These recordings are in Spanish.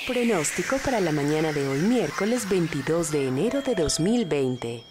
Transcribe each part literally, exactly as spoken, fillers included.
Pronóstico para la mañana de hoy, miércoles veintidós de enero de dos mil veinte.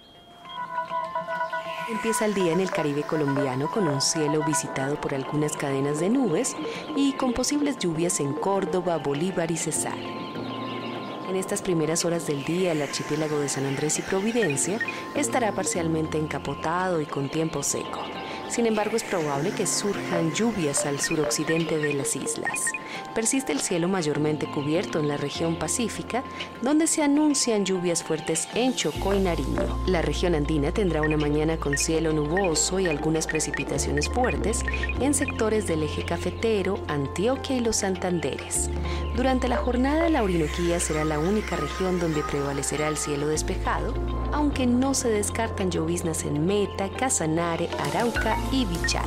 Empieza el día en el Caribe colombiano con un cielo visitado por algunas cadenas de nubes y con posibles lluvias en Córdoba, Bolívar y Cesar. En estas primeras horas del día, el archipiélago de San Andrés y Providencia estará parcialmente encapotado y con tiempo seco. Sin embargo, es probable que surjan lluvias al suroccidente de las islas. Persiste el cielo mayormente cubierto en la región pacífica, donde se anuncian lluvias fuertes en Chocó y Nariño. La región andina tendrá una mañana con cielo nuboso y algunas precipitaciones fuertes en sectores del eje cafetero, Antioquia y los Santanderes. Durante la jornada, la Orinoquía será la única región donde prevalecerá el cielo despejado, aunque no se descartan lloviznas en Meta, Casanare, Arauca y Vichala.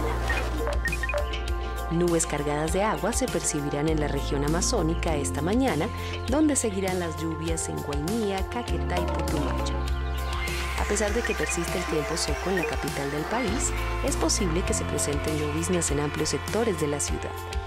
Nubes cargadas de agua se percibirán en la región amazónica esta mañana, donde seguirán las lluvias en Guainía, Caquetá y Putumayo. A pesar de que persiste el tiempo seco en la capital del país, es posible que se presenten lloviznas en amplios sectores de la ciudad.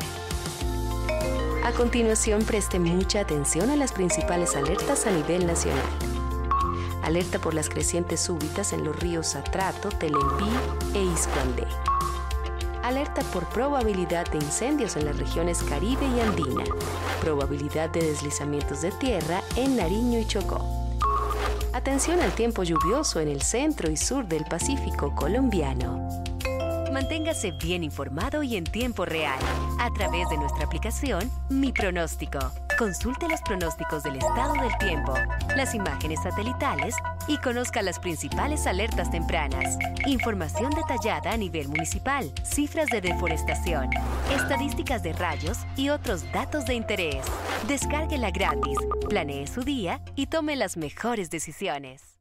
A continuación, preste mucha atención a las principales alertas a nivel nacional. Alerta por las crecientes súbitas en los ríos Atrato, Telempí e Iscuandé. Alerta por probabilidad de incendios en las regiones Caribe y Andina. Probabilidad de deslizamientos de tierra en Nariño y Chocó. Atención al tiempo lluvioso en el centro y sur del Pacífico colombiano. Manténgase bien informado y en tiempo real a través de nuestra aplicación Mi Pronóstico. Consulte los pronósticos del estado del tiempo, las imágenes satelitales y conozca las principales alertas tempranas. Información detallada a nivel municipal, cifras de deforestación, estadísticas de rayos y otros datos de interés. Descárguela gratis, planee su día y tome las mejores decisiones.